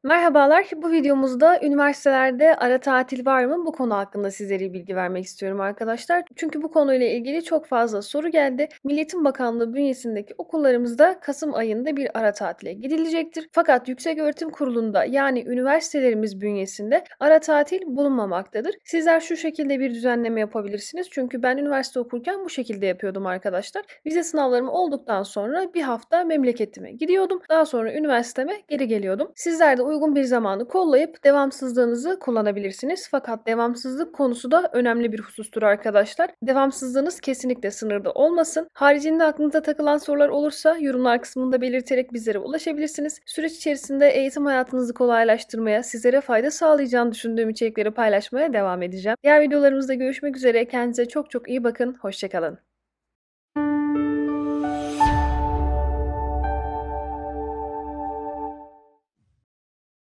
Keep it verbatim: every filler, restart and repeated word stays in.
Merhabalar. Bu videomuzda üniversitelerde ara tatil var mı? Bu konu hakkında sizlere bilgi vermek istiyorum arkadaşlar. Çünkü bu konuyla ilgili çok fazla soru geldi. Milli Eğitim Bakanlığı bünyesindeki okullarımızda kasım ayında bir ara tatile gidilecektir. Fakat Yükseköğretim Kurulu'nda yani üniversitelerimiz bünyesinde ara tatil bulunmamaktadır. Sizler şu şekilde bir düzenleme yapabilirsiniz. Çünkü ben üniversite okurken bu şekilde yapıyordum arkadaşlar. Vize sınavlarım olduktan sonra bir hafta memleketime gidiyordum. Daha sonra üniversiteme geri geliyordum. Sizler de uygun bir zamanı kollayıp devamsızlığınızı kullanabilirsiniz. Fakat devamsızlık konusu da önemli bir husustur arkadaşlar. Devamsızlığınız kesinlikle sınırda olmasın. Haricinde aklınıza takılan sorular olursa yorumlar kısmında belirterek bizlere ulaşabilirsiniz. Süreç içerisinde eğitim hayatınızı kolaylaştırmaya, sizlere fayda sağlayacağını düşündüğüm içerikleri paylaşmaya devam edeceğim. Diğer videolarımızda görüşmek üzere. Kendinize çok çok iyi bakın. Hoşça kalın.